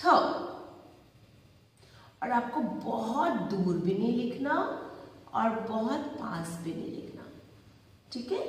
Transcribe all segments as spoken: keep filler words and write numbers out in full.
थ। और आपको बहुत दूर भी नहीं लिखना और बहुत पास भी नहीं लिखना, ठीक है।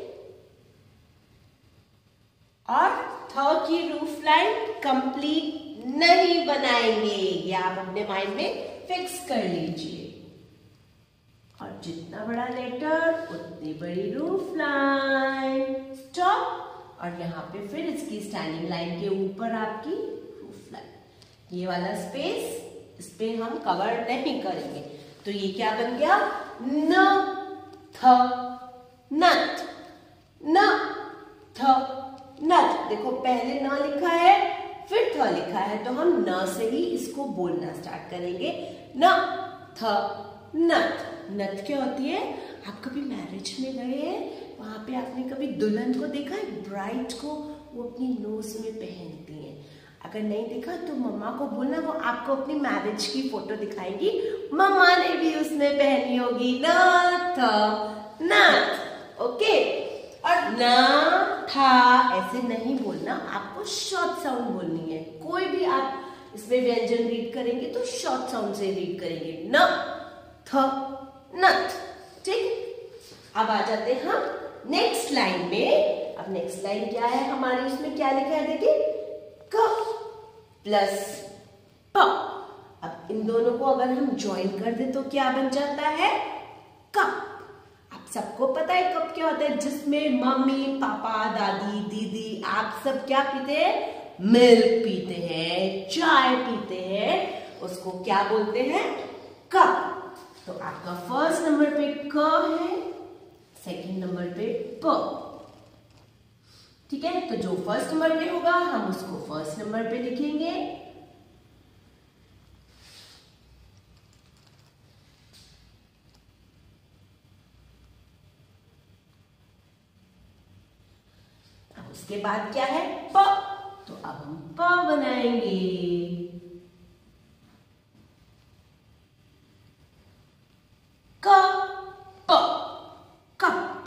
और थ की रूफ लाइन कंप्लीट नहीं बनाएंगे, ये आप अपने माइंड में फिक्स कर लीजिए। और जितना बड़ा लेटर उतनी बड़ी रूफ लाइन। स्टॉप। और यहाँ पे फिर इसकी स्टैंडिंग लाइन के ऊपर आपकी रूफ लाइन। ये वाला स्पेस इस पे हम कवर नहीं करेंगे, तो ये क्या बन गया? न थ नथ, न थ नथ। देखो पहले न लिखा है फिर थ लिखा है, तो हम न से ही इसको बोलना स्टार्ट करेंगे। न थ नथ। नथ क्या होती है? आप कभी मैरिज में गए हैं, वहां पे आपने कभी दुल्हन को देखा है, ब्राइड को, वो अपनी नोज में पहनती है। अगर नहीं देखा तो मम्मा को बोलना, वो आपको अपनी मैरिज की फोटो दिखाएगी, मम्मा ने भी उसमें पहनी होगी। नथ नथ। ओके। और न था ऐसे नहीं बोलना, आपको शॉर्ट साउंड बोलनी है। कोई भी आप इसमें व्यंजन रीड करेंगे तो शॉर्ट साउंड से रीड करेंगे। न थ नथ, ठीक। अब आ जाते हैं हम नेक्स्ट लाइन में। अब नेक्स्ट लाइन क्या है हमारी, इसमें क्या लिखा है देखिए, क प्लस प। अब इन दोनों को अगर हम ज्वाइन कर दे तो क्या बन जाता है? कप। आप सबको पता है कप क्या होता है, जिसमें मम्मी पापा दादी दीदी आप सब क्या पीते हैं? मिल्क पीते हैं, चाय पीते हैं, उसको क्या बोलते हैं? कप। तो आपका फर्स्ट नंबर पे क है, सेकंड नंबर पे प, ठीक है। तो जो फर्स्ट नंबर पे होगा हम उसको फर्स्ट नंबर पे लिखेंगे। अब उसके बाद क्या है? प। तो अब हम प बनाएंगे। क प कप,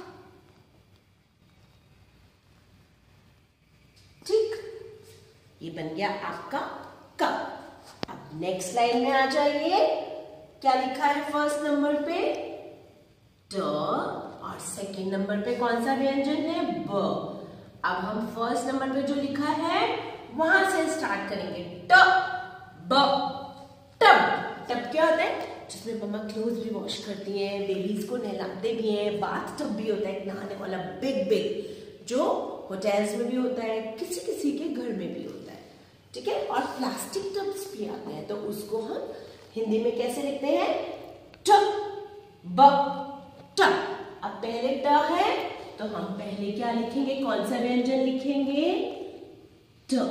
ठीक। ये बन गया आपका कप। अब नेक्स्ट लाइन में आ जाइए। क्या लिखा है फर्स्ट नंबर पे? ट। और सेकंड नंबर पे कौन सा व्यंजन है? ब। अब हम फर्स्ट नंबर पे जो लिखा है वहां से स्टार्ट करेंगे। ट ब टब। टब क्या होता है? जिसमें मम्मा क्लोथ भी वॉश करती हैं, बेबीज को नहलाते भी हैं, बाथ टब भी होता है नहाने वाला बिग बिग, जो होटल्स में भी होता है, किसी किसी के घर में भी होता है, ठीक है। और प्लास्टिक टब्स भी आते हैं, तो उसको हम हिंदी में कैसे लिखते हैं? टब ब टब। अब पहले ट है तो हम पहले क्या लिखेंगे, कौन सा व्यंजन लिखेंगे? ट,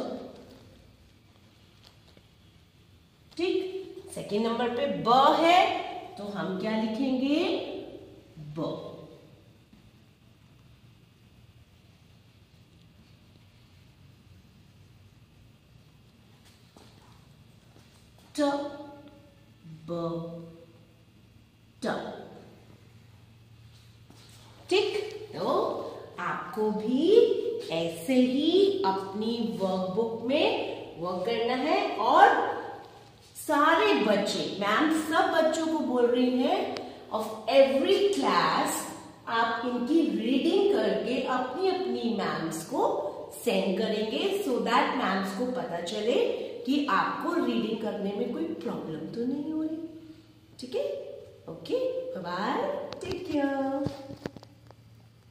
ठीक। सेकेंड नंबर पे ब है तो हम क्या लिखेंगे? ब। ट ब ट, ठीक। तो आपको भी ऐसे ही अपनी वर्कबुक में वर्क करना है। और सारे बच्चे, मैम सब बच्चों को बोल रही हैं, ऑफ एवरी क्लास आप इनकी रीडिंग करके अपनी अपनी मैम्स को सेंड करेंगे, सो दैट मैम्स को पता चले कि आपको रीडिंग करने में कोई प्रॉब्लम तो नहीं हो रही, ठीक है। Okay, bye, take care.